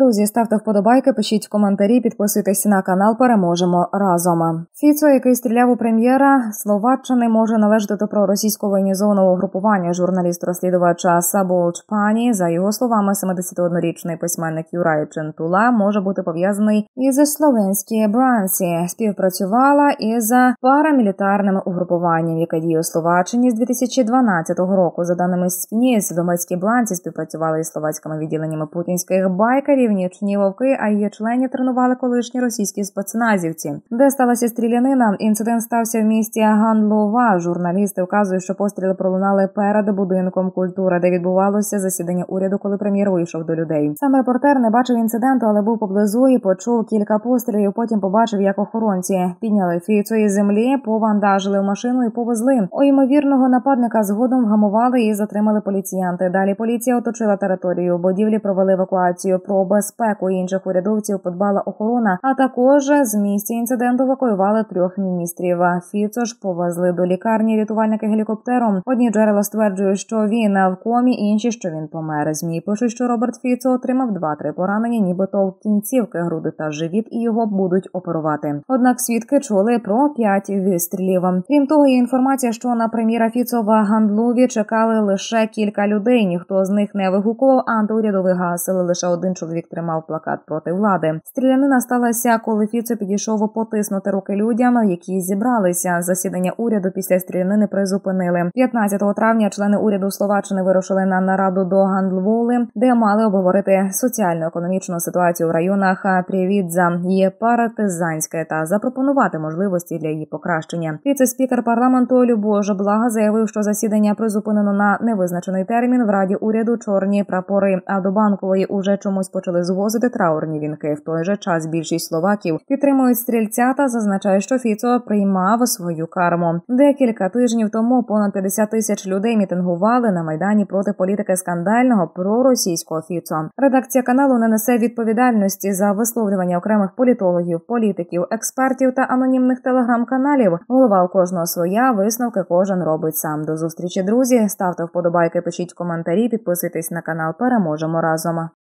Друзі, ставте вподобайки, пишіть коментарі, підписуйтесь на канал, переможемо разом. Фіцо, який стріляв у прем'єра Словаччини, може належати до проросійського воєнізованого угрупування. Журналіст-розслідувача Сабол Чпані, за його словами, 71-річний письменник Юрай Чентула може бути пов'язаний із словенські Брансі. Співпрацювала із парамілітарним угрупуванням, яке діє у Словаччині з 2012 року. За даними СНІС, домецькі Брансі співпрацювали із словацькими відділеннями путінських байкерів, нічні вовки, а її членів тренували колишні російські спецназівці. Де сталася стрілянина? Інцидент стався в місті Ганлова. Журналісти вказують, що постріли пролунали перед будинком культури, де відбувалося засідання уряду, коли прем'єр вийшов до людей. Сам репортер не бачив інциденту, але був поблизу і почув кілька пострілів. Потім побачив, як охоронці підняли Фіцо із землі, повантажили в машину і повезли. Ймовірного нападника згодом вгамували і затримали поліціянти. Далі поліція оточила територію будівлі, провели евакуацію. Про безпеку інших урядовців подбала охорона, а також з місця інциденту евакуювали 3 міністрів. Фіцо ж повезли до лікарні рятувальники гелікоптером. Одні джерела стверджують, що він в комі, інші, що він помер. ЗМІ пишуть, що Роберт Фіцо отримав 2-3 поранення, нібито в кінцівки, груди та живіт, і його будуть оперувати. Однак свідки чули про 5 вистрілів. Крім того, є інформація, що на прем'єра Фіцо в Гандлові чекали лише кілька людей. Ніхто з них не вигукував антиурядових гасел. Лише один чоловік тримав плакат проти влади. Стрілянина сталася, коли Фіцо підійшов потиснути руки людям, які зібралися. Засідання уряду після стрілянини призупинили. 15 травня члени уряду Словаччини вирушили на нараду до Гандлволи, де мали обговорити соціально-економічну ситуацію в районах Привідза, Єпаратизанське та запропонувати можливості для її покращення. Віце-спікер парламенту Любож Блага заявив, що засідання призупинено на невизначений термін. В Раді уряду чорні прапори, а до Банкової уже чомусь почали звозити траурні вінки. В той же час більшість словаків підтримують стрільця та зазначають, що Фіцо приймав свою карму. Декілька тижнів тому понад 50 тисяч людей мітингували на Майдані проти політики скандального проросійського Фіцо. Редакція каналу не несе відповідальності за висловлювання окремих політологів, політиків, експертів та анонімних телеграм-каналів. Голова у кожного своя, висновки кожен робить сам. До зустрічі, друзі. Ставте вподобайки, пишіть коментарі, підписуйтесь на канал. Переможемо разом.